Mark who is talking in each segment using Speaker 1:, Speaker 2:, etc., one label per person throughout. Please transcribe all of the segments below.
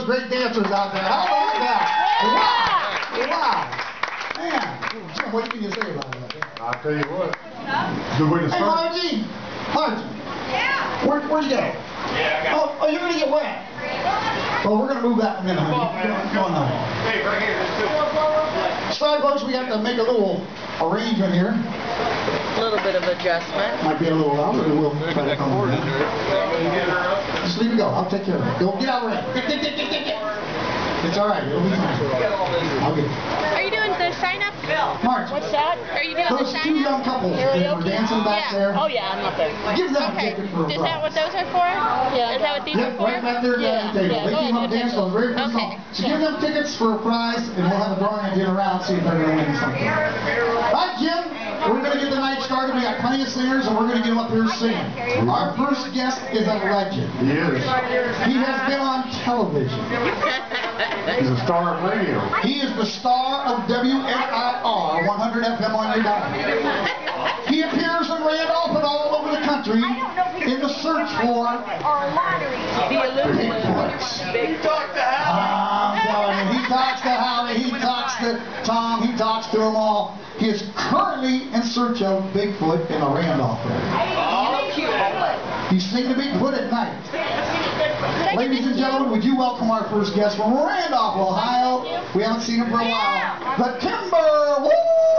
Speaker 1: those great dancers out there. How about that? Wow! Man, Jim, what can you say about that?
Speaker 2: I'll tell you what. Good way to
Speaker 1: Hey,
Speaker 2: start.
Speaker 1: Margie!
Speaker 3: Yeah.
Speaker 1: Where'd you go?
Speaker 2: Yeah,
Speaker 1: Oh, you're going to get wet. Well, we're going to move that in a minute, honey. Go on now.
Speaker 2: Hey, right here.
Speaker 1: Sorry, folks, we have to make a little arrangement here.
Speaker 4: A little bit of adjustment.
Speaker 1: Might be a little louder, but we'll try to calm it down. Just leave it go. I'll take care of it. Go get out of it. It's all right. It'll be fine. I'll get it.
Speaker 3: Are you doing the sign up?
Speaker 1: March.
Speaker 3: What's that? Are you doing the
Speaker 1: Those
Speaker 3: sign
Speaker 1: two
Speaker 3: up?
Speaker 1: young couples that were dancing back there.
Speaker 3: Oh yeah, I'm up there.
Speaker 1: Give them a
Speaker 3: Okay.
Speaker 1: ticket for a
Speaker 3: Is
Speaker 1: prize.
Speaker 3: that what those are for? Yeah. Is that what these are
Speaker 1: Yep,
Speaker 3: for?
Speaker 1: right back there at the table. They came up and danced on the very first song. So give them tickets for a prize, and we'll have a drawing at the end around, see if they're going to win something. All right, Jim, we're going to get the night started. We got plenty of singers, and we're going to get them up here singing. Our first guest is a legend.
Speaker 2: He is.
Speaker 1: He has been on television.
Speaker 2: He's a star of radio.
Speaker 1: He is the star of WNIR 100 FM on your dial. He appears in Randolph and all over the country in the search for Bigfoots.
Speaker 4: Big talk to
Speaker 1: I'm telling you, he talks to Howie, he talks to Tom, he talks to them all. He is currently in search of Bigfoot in the Randolph area.
Speaker 4: Oh, cute.
Speaker 1: He's seen the Bigfoot at night. Ladies and gentlemen, would you welcome our first guest from Randolph, Ohio? We haven't seen him for a while. The Timberwolf!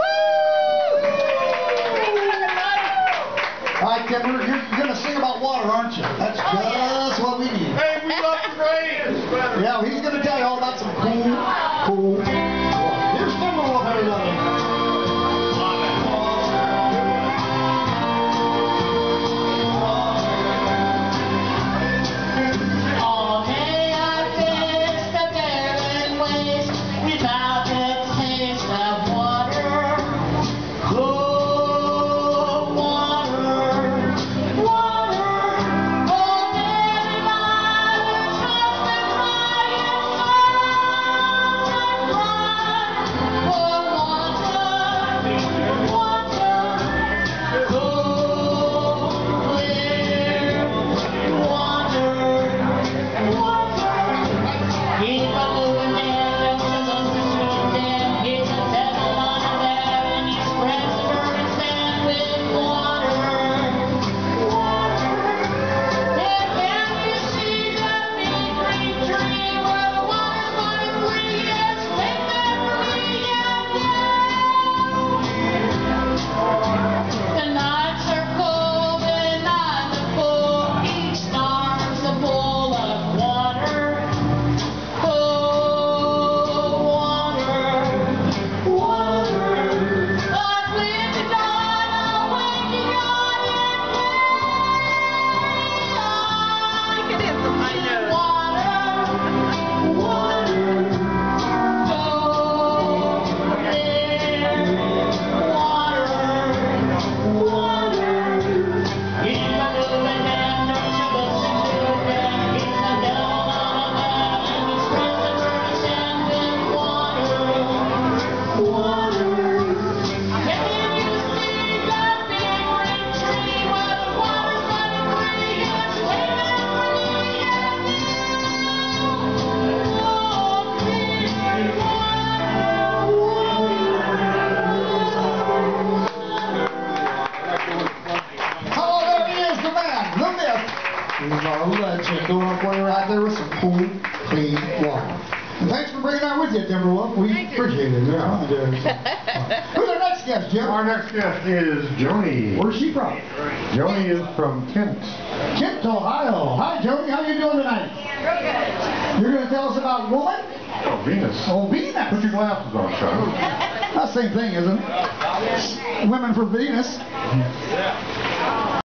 Speaker 1: All right, Timber, you're going to sing about water, aren't you? That's just what we need.
Speaker 2: Hey, we love the rain.
Speaker 1: Yeah, he's going to tell you all about some cool. Here's Timberwolf, everybody. Going up way right there with some cool, clean water. And thanks for bringing that with you, Timberwolf. We appreciate it. Yeah, who's our next guest, Jim?
Speaker 2: Our next guest is Joni.
Speaker 1: Where's she from?
Speaker 2: Joni is from Kent.
Speaker 1: Kent, Ohio. Hi, Joni. How you doing tonight?
Speaker 3: Real good.
Speaker 1: You're going to tell us about woman?
Speaker 2: Oh, Venus.
Speaker 1: Oh, Venus.
Speaker 2: Put your glasses on, Sean.
Speaker 1: That's the same thing, isn't it? Women for Venus.